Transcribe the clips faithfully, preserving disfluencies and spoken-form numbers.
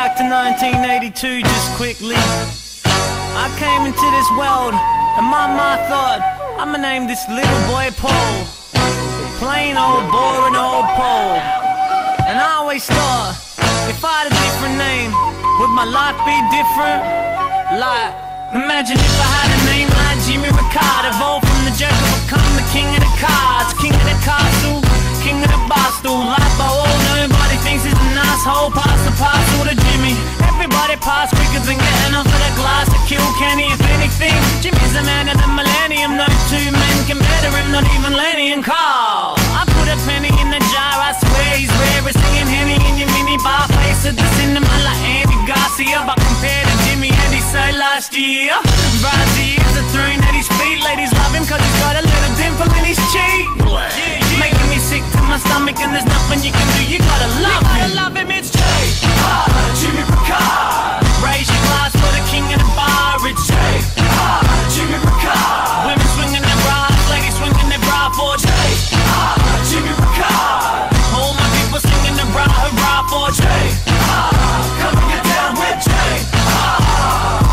back to nineteen eighty-two just quickly. I came into this world and my ma thought I'ma name this little boy Paul. Plain old boring old Paul. And I always thought, if I had a different name, would my life be different? Like, imagine if I had a name like Jimmy Ricard, evolved from the joker, become the king of the cards, king of the castle, king of the bar stool. Like by all, nobody thinks he's an asshole. Pass the parcel to Jimmy. Everybody pass quicker than getting off of the glass to kill Kenny. If anything, Jimmy's the man of the millennium. No two men can better him, not even Lenny and Carl. I put a penny in the jar, I swear he's rare as singing Henny in your mini bar. Face at the cinema like Andy Garcia, but compared to Jimmy and he said last year, Brazzy is a throne at his feet. Ladies love him cause he's got a little dimple in his cheek. Yeah, yeah. Making me sick to my stomach and there's nothing you can do. You gotta love you him. Gotta love him. It's J. Ah, Jimmy Ricard. Raise your glass for the king of the bar. It's J. Ah, Jimmy Ricard. Women swinging their bras, ladies swinging their bra for J. Ah, Jimmy Ricard. All my people singing the bra hurrah for J. Ah, coming it down with J. Ah.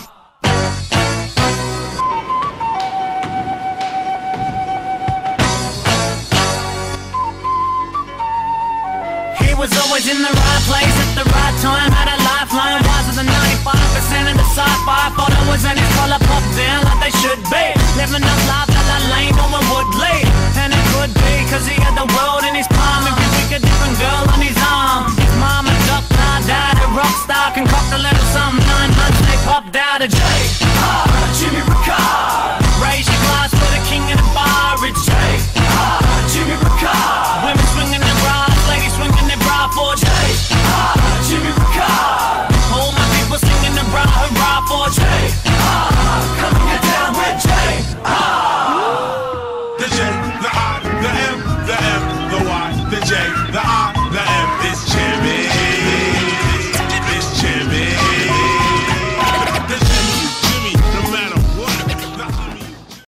He was always in the right place at the right time, had a lifeline wiser than ninety-five percent of the sci-fi followers, and his collar popped down like they should be. Living up life that I lane no one would lead, and it could be cause he had the world in